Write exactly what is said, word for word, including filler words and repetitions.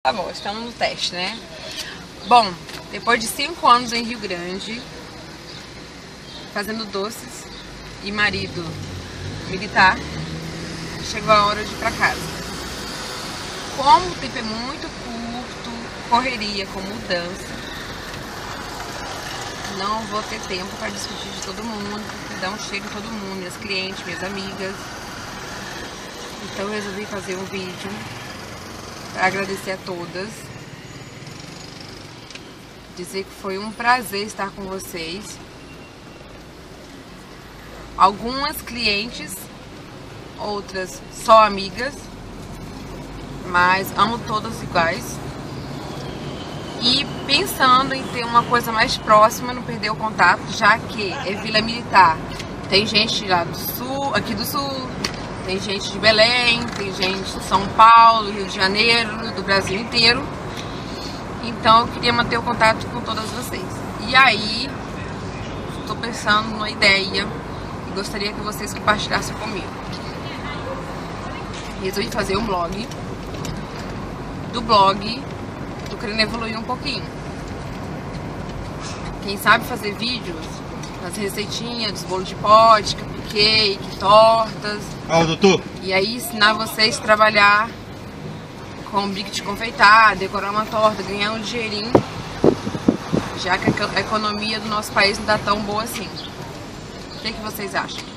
Tá bom, estamos no teste, né? Bom, depois de cinco anos em Rio Grande, fazendo doces e marido militar, chegou a hora de ir pra casa. Como o tempo é muito curto, correria com mudança, não vou ter tempo para discutir de todo mundo, dar um cheiro em todo mundo, minhas clientes, minhas amigas. Então eu resolvi fazer um vídeo para agradecer a todas, dizer que foi um prazer estar com vocês. Algumas clientes, outras só amigas, mas amo todas iguais. E pensando em ter uma coisa mais próxima, não perder o contato, já que é Vila Militar. Tem gente lá do sul, aqui do sul, tem gente de Belém, tem gente de São Paulo, Rio de Janeiro, do Brasil inteiro. Então eu queria manter o contato com todas vocês. E aí, estou pensando numa ideia e gostaria que vocês compartilhassem comigo. Resolvi fazer um blog. Do blog, tô querendo evoluir um pouquinho. Quem sabe fazer vídeos, as receitinhas dos bolos de pote, cupcake, tortas. Ah, doutor. E aí ensinar vocês a trabalhar com bico de confeitar, decorar uma torta, ganhar um dinheirinho, já que a economia do nosso país não tá tão boa assim. O que, que vocês acham?